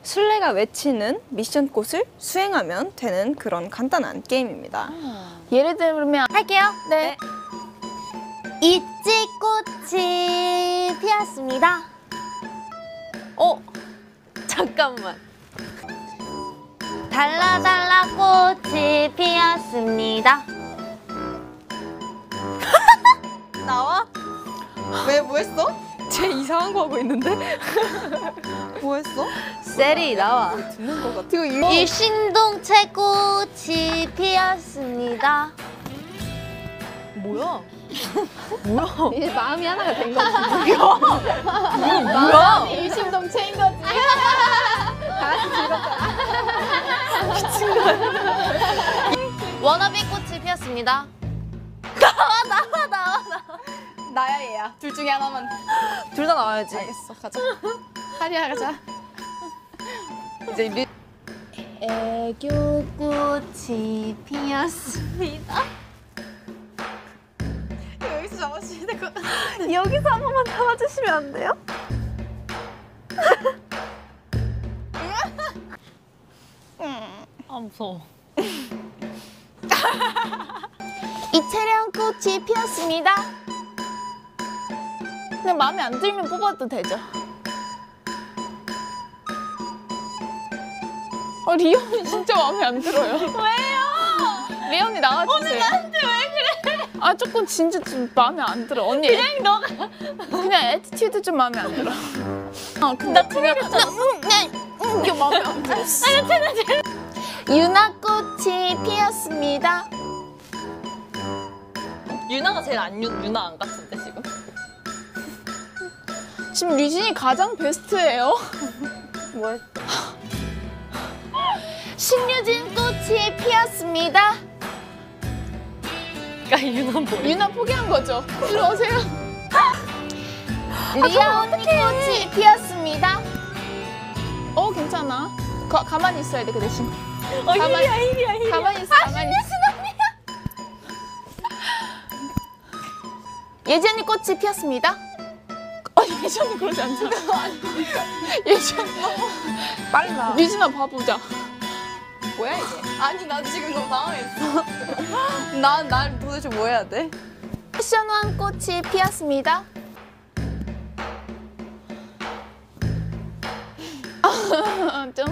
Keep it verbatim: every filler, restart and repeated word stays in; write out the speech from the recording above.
술래가 외치는 미션 꽃을 수행하면 되는 그런 간단한 게임입니다. 예를 들면 할게요. 네. 이치 꽃이 피었습니다. 어 잠깐만. 달라달라 꽃이 피었습니다. 나와? 왜 뭐 했어? 쟤 이상한 거 하고 있는데? 뭐 했어? 세리 나와. 듣는 거 같아. 이거 유... 일신동체 꽃이 피었습니다. 뭐야? 뭐야? 이제 마음이 하나가 된 거지. 뭐야? 일심동체인 거지. 워너비 꽃이 피었습니다. 나야 얘야. 둘 중에 하나만. 둘 다 나와야지. 알겠어. 가자. 하리야 가자. 이제 리... 애교 꽃이 피었습니다. 여기서 잡아주셔야 될 것 같아. 여기서 한 번만 잡아주시면 안 돼요? 아 무서워. 이채령 꽃이 피었습니다. 그냥 마음에 안 들면 뽑아도 되죠. 아 리언이 진짜 마음에 안 들어요. 왜요? 리언이 나와주세요. 오늘 나한테 왜 그래? 아 조금 진짜 좀 마음에 안 들어. 언니 그냥 너가 그냥 애티튜드 좀 마음에 안 들어. 어 근데 그냥 나 이게 마음에 안 들었어. 유나 꽃이 피었습니다. 유나가 제일 안 유, 유나 안 같은데 지금? 지금 류진이 가장 베스트예요. 뭐 신유진 꽃이 피었습니다. 그러니까 유나 뭐? 유나 포기한 거죠. 일로 오세요. 리아 언니 꽃이 피었습니다. 어 괜찮아. 가, 가만히 있어야 돼 그 대신. 어 가만히- 힐이야 힐이야 힐이야. 가만히 있어. 가만히 있어. 예지 언니 꽃이 피었습니다. 아 예전에 그러지 않잖아. 예전. 빨리 나. 류진아 봐보자. 뭐야 이게? 아니 나 지금 너무 당황했어. 난 날 도대체 뭐 해야 돼? 패션왕 꽃이 피었습니다.